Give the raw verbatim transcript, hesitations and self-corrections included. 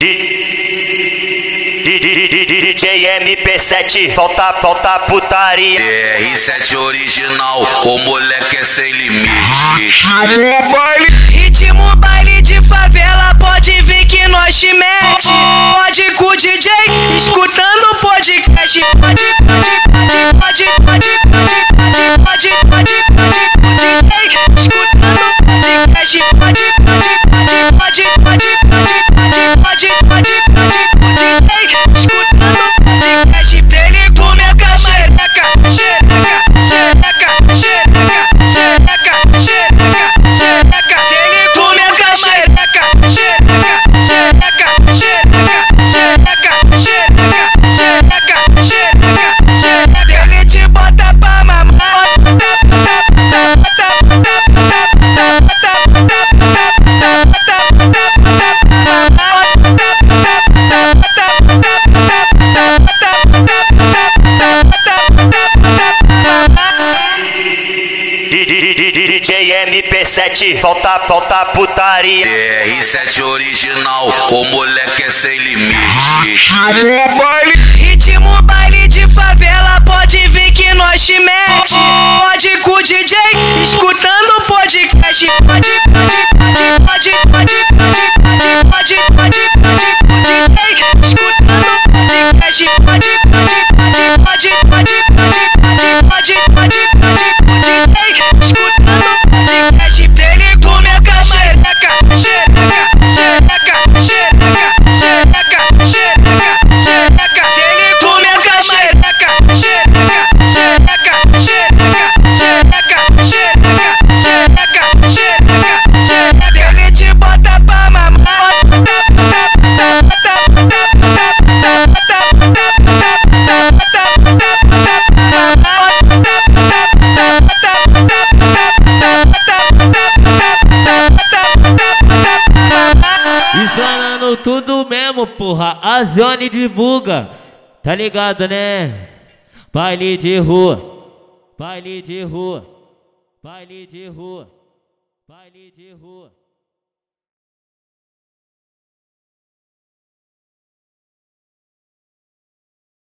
D J M P sete, falta, falta putaria. D R sete original, o moleque é sem limite. Ritmo baile de favela, pode vir que nós te mete. Pode com o D J, escutando o podcast. Pode, pode, pode, pode, pode, pode, pode, pode, pode, pode, com o D J, escutando o podcast. Pode, pode, pode, pode, pode, pode, pode, pode, pode, pode, com o D J, escutando o podcast. Dele come a xereca, xereca, xereca, xereca, xereca, xereca, xereca. Dele come a xereca, xereca, xereca, xereca, xereca, xereca, xereca, xereca, xereca. Ele te bota pra mamar. D J M P sete, falta, falta putaria. D R sete original, o moleque é sem limite. Ritmo baile de favela, pode vir que nós te mete. Pode com o D J, escutando o podcast. Pode, pode, pode, pode, pode, pode, pode, pode, pode, pode, com o D J, escutando o podcast. Pode, pode, pode, pode, pode, pode, pode, pode, pode, pode, com o D J, escutando o podcast. Dele come a xereca, xereca, xereca, xereca, xereca, xereca, xereca. Dele come a xereca, xereca, xereca, xereca, xereca, xereca, xereca, xereca, xereca. Dele te bota pra mamar. Esganando tudo mesmo, porra, a Zone divulga, tá ligado, né? Baile de rua, baile de rua, baile de rua, baile de rua.